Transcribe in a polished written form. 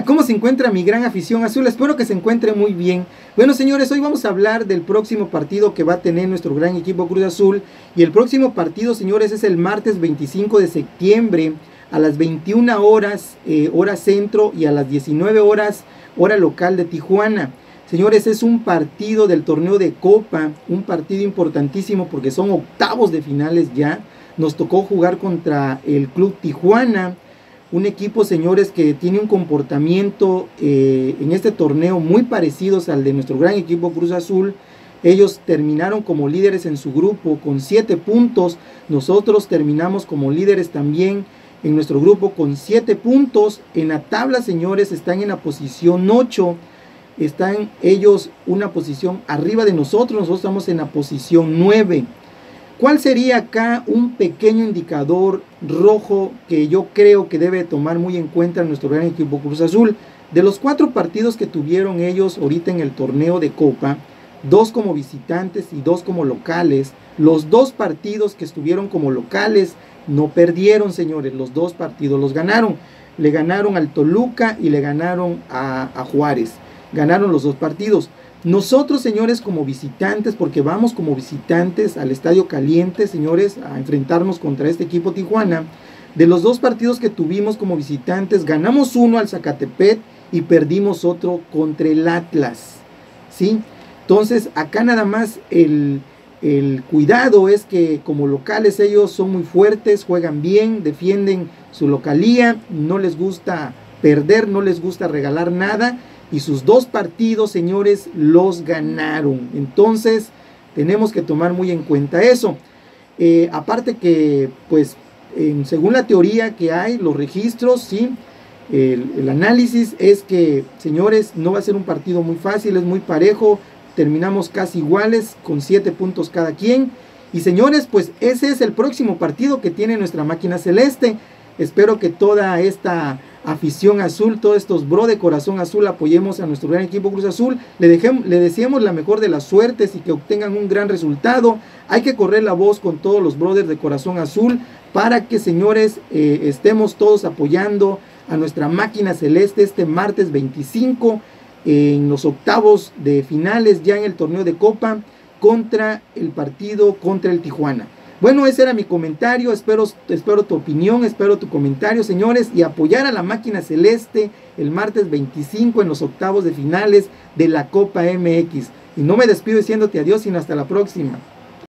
¿Cómo se encuentra mi gran afición azul? Espero que se encuentre muy bien. Bueno, señores, hoy vamos a hablar del próximo partido que va a tener nuestro gran equipo Cruz Azul. Y el próximo partido, señores, es el martes 25 de septiembre a las 21 horas, hora centro, y a las 19 horas, hora local de Tijuana. Señores, es un partido del torneo de Copa, un partido importantísimo porque son octavos de finales ya. Nos tocó jugar contra el Club Tijuana. Un equipo, señores, que tiene un comportamiento en este torneo muy parecidos al de nuestro gran equipo Cruz Azul. Ellos terminaron como líderes en su grupo con 7 puntos. Nosotros terminamos como líderes también en nuestro grupo con 7 puntos. En la tabla, señores, están en la posición 8. Están ellos una posición arriba de nosotros. Nosotros estamos en la posición 9. ¿Cuál sería acá un pequeño indicador rojo que yo creo que debe tomar muy en cuenta nuestro gran equipo Cruz Azul? De los 4 partidos que tuvieron ellos ahorita en el torneo de Copa, 2 como visitantes y 2 como locales. Los 2 partidos que estuvieron como locales no perdieron, señores. Los 2 partidos los ganaron. Le ganaron al Toluca y le ganaron a Juárez. Ganaron los 2 partidos. Nosotros, señores, como visitantes, porque vamos como visitantes al Estadio Caliente, señores, a enfrentarnos contra este equipo Tijuana. De los 2 partidos que tuvimos como visitantes, ganamos uno al Zacatepec y perdimos otro contra el Atlas, ¿sí? Entonces, acá nada más el cuidado es que como locales ellos son muy fuertes, juegan bien, defienden su localía, no les gusta perder, no les gusta regalar nada. Y sus 2 partidos, señores, los ganaron. Entonces, tenemos que tomar muy en cuenta eso. Aparte que, pues, según la teoría que hay, los registros, ¿sí? El análisis es que, señores, no va a ser un partido muy fácil, es muy parejo. Terminamos casi iguales, con 7 puntos cada quien. Y, señores, pues, ese es el próximo partido que tiene nuestra máquina celeste. Espero que toda esta afición azul, todos estos bro de corazón azul, apoyemos a nuestro gran equipo Cruz Azul. Le deseamos la mejor de las suertes y que obtengan un gran resultado. Hay que correr la voz con todos los brothers de corazón azul para que, señores, estemos todos apoyando a nuestra máquina celeste este martes 25 en los octavos de finales ya en el torneo de Copa contra el partido contra el Tijuana. Bueno, ese era mi comentario, espero tu opinión, espero tu comentario, señores, y apoyar a la máquina celeste el martes 25 en los octavos de finales de la Copa MX. Y no me despido diciéndote adiós, sino hasta la próxima.